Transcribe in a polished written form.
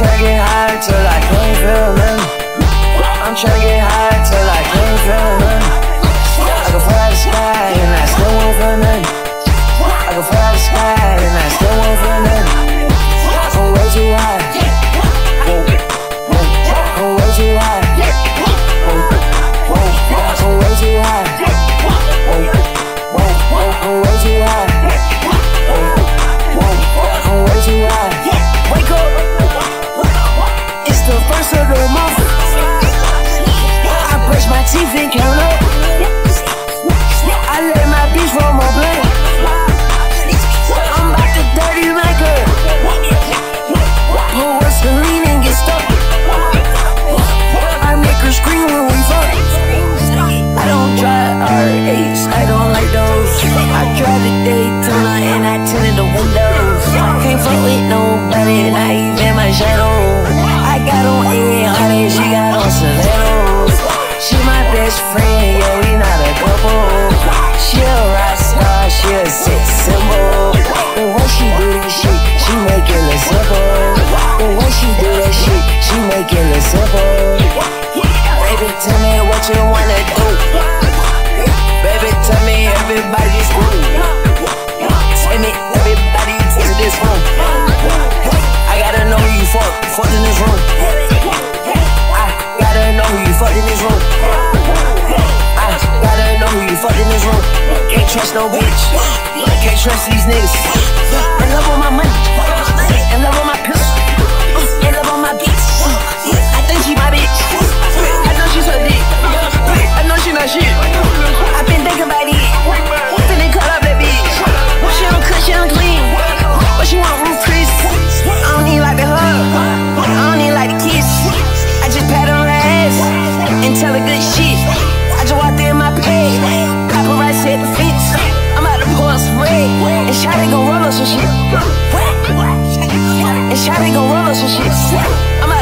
tryna get high till I can't feel nothing. I'm tryna get high till I can't feel nothing. I can fly the sky and I still won't feel nothing. I can fly the sky and I still won't feel nothing. I'm way too high. I'm way too high. I'm way too high. I'm way too high. I'm way too high. Wake up. It's the first of the month. I brush my teeth and count up. I let my bitch roll my blunt. I'm about to dirty my girl. Pull Vaseline and get stuck. I make her scream when we fuck. I don't drive R8s, I don't like those. I drive the Daytona and I tinted the windows. Can't fuck with nobody, not even my shadow. I got on A100 and she got on stilettos. She my best friend, yeah, we not a couple. She a rock star, she a sex symbol. The way she do that shit, she make it look simple. The way she do that shit, she make it look simple. Baby, tell me what you wanna do. Baby, tell me everybody's cool. Tell me everybody to this room. I gotta know who you fucked in this room. I gotta know who you fucked in this room. I gotta know who you fucked in this room. Can't trust no bitch. Can't trust these niggas. In love with my money. In love with my pistol. In love with my bitch. I think she my bitch. I know she's a dick. I know she not shit. I've been thinking about it. Finna cut up that bitch. She don't cook, she don't clean. But she want roof Chris. I don't need like the hug. I don't need like the kiss. I just pat on her ass and tell her good shit. I just walked in my pay. Paparazzi at the fence. I'm about to pour some red. And Shawty gon' roll up some shit. And Shawty gon' roll up some shit. I'm